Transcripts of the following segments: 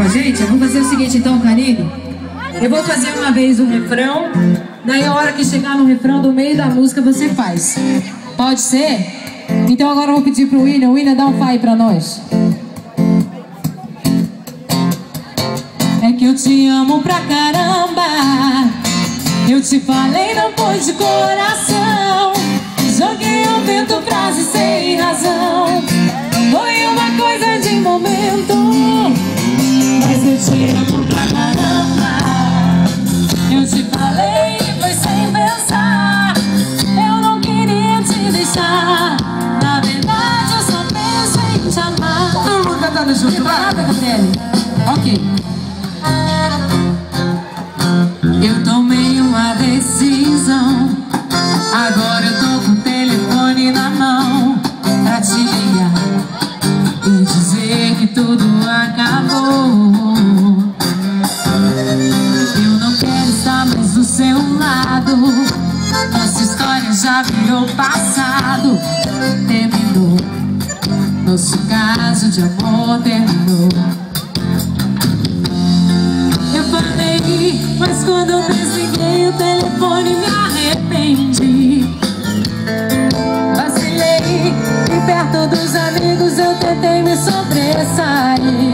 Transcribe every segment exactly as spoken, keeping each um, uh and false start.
Gente, eu vou fazer o seguinte então, Karine. Eu vou fazer uma vez o refrão, daí a hora que chegar no refrão do meio da música você faz. Pode ser? Então agora eu vou pedir pro William. William, dá um pai pra nós. É que eu te amo pra caramba. Eu te falei, não pôs de coração. Joguei ao vento frases sem razão. Foi uma coisa de momento. Mas eu te amo pra caramba. Eu te falei, foi sem pensar. Eu não queria te deixar. Na verdade eu só penso em te amar. Todo mundo cantando junto, vai, Gabriele. Ok. Eu tomei uma decisão. Agora eu tô com o telefone na mão pra te ligar e dizer que tudo acabou. Eu não quero estar mais do seu lado. Nossa história já virou passado. Terminou. Nosso caso de amor terminou. Eu falei, mas quando eu desliguei o telefone me arrependi. Vacilei e perto dos amigos eu tentei me sobressair.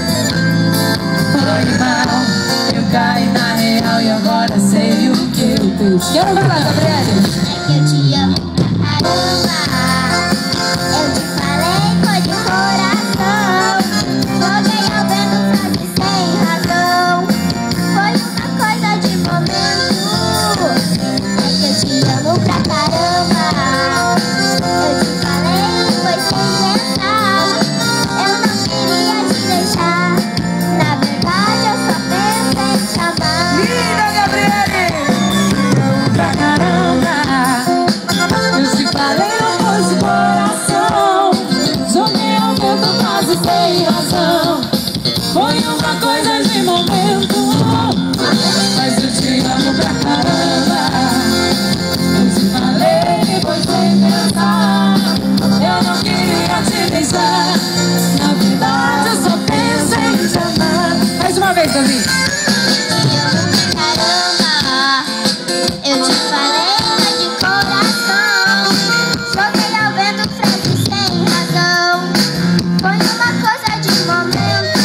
Foi mal, eu caí na real e agora sei o que eu fiz. Quero ver lá, Gabriele. É que eu te amo pra caramba. Eu te falei, foi de coração. Joguei ao vento frases sem razão. Foi uma coisa de momento. É que eu te amo pra caramba. Eu te falei, foi sem pensar. Eu não queria te deixar. Na verdade eu só penso em te amar. Linda, Gabriele! Pra caramba, eu te falei, não pôs de coração. Joguei ao vento quase sem razão. Foi uma coisa de momento. Mas eu te amo pra caramba. Eu te falei, foi sem pensar. Eu não queria te deixar. Na verdade eu só penso em te amar. Mais uma vez, Davi. Caramba, eu te falei, foi de coração. Joguei ao vento frases sem razão. Foi uma coisa de momento.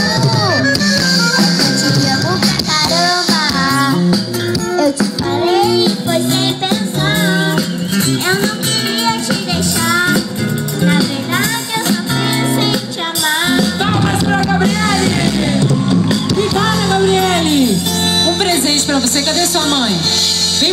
Eu te amo pra caramba. Eu te falei, foi sem pensar. Eu não queria te deixar. Na verdade eu só penso em te amar. Palmas pra Gabriele! E para, Gabriele! Um presente pra você. Cadê sua mãe?